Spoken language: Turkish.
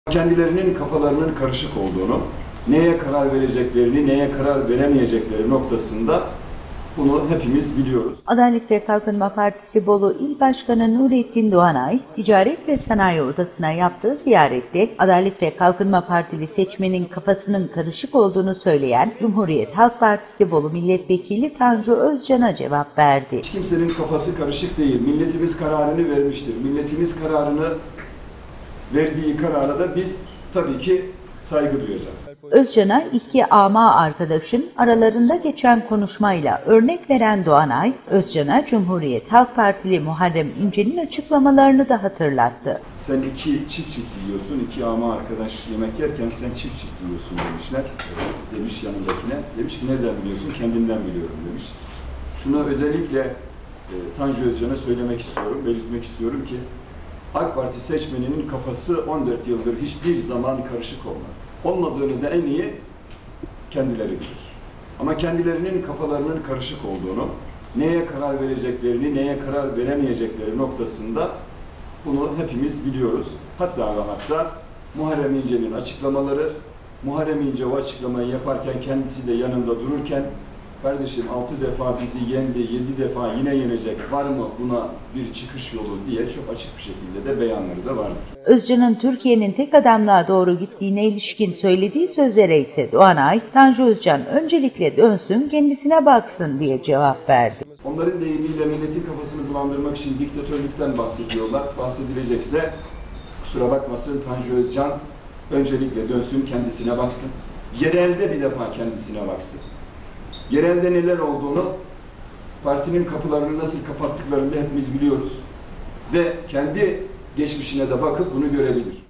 Kendilerinin kafalarının karışık olduğunu, neye karar vereceklerini, neye karar veremeyecekleri noktasında bunu hepimiz biliyoruz. Adalet ve Kalkınma Partisi Bolu İl Başkanı Nurettin Doğanay, Ticaret ve Sanayi Odası'na yaptığı ziyarette Adalet ve Kalkınma Partili seçmenin kafasının karışık olduğunu söyleyen Cumhuriyet Halk Partisi Bolu Milletvekili Tanju Özcan'a cevap verdi. Hiç kimsenin kafası karışık değil. Milletimiz kararını vermiştir. Milletimiz kararını verdiği karara da biz tabii ki saygı duyacağız. Özcan'a iki ama arkadaşın aralarında geçen konuşmayla örnek veren Doğanay, Özcan'a Cumhuriyet Halk Partili Muharrem İnce'nin açıklamalarını da hatırlattı. Sen iki çift yiyorsun, iki ama arkadaş yemek yerken sen çift yiyorsun demişler. Demiş yanındakine. Demiş ki nereden biliyorsun? Kendimden biliyorum demiş. Şunu özellikle Tanju Özcan'a söylemek istiyorum, belirtmek istiyorum ki AK Parti seçmeninin kafası 14 yıldır hiçbir zaman karışık olmadı. Olmadığını da en iyi kendileri bilir. Ama kendilerinin kafalarının karışık olduğunu, neye karar vereceklerini, neye karar veremeyecekleri noktasında bunu hepimiz biliyoruz. Hatta ve hatta Muharrem İnce'nin açıklamaları, Muharrem İnce o açıklamayı yaparken kendisi de yanında dururken kardeşim 6 defa bizi yendi, 7 defa yine yenecek, var mı buna bir çıkış yolu diye çok açık bir şekilde de beyanları da vardır. Özcan'ın Türkiye'nin tek adamlığa doğru gittiğine ilişkin söylediği sözlere ise Doğanay, Tanju Özcan öncelikle dönsün kendisine baksın diye cevap verdi. Onların deyimiyle milletin kafasını bulandırmak için diktatörlükten bahsediyorlar. Bahsedilecekse kusura bakmasın Tanju Özcan öncelikle dönsün kendisine baksın. Yerelde bir defa kendisine baksın. Yerelde neler olduğunu, partinin kapılarını nasıl kapattıklarını hepimiz biliyoruz. Ve kendi geçmişine de bakıp bunu görebilir.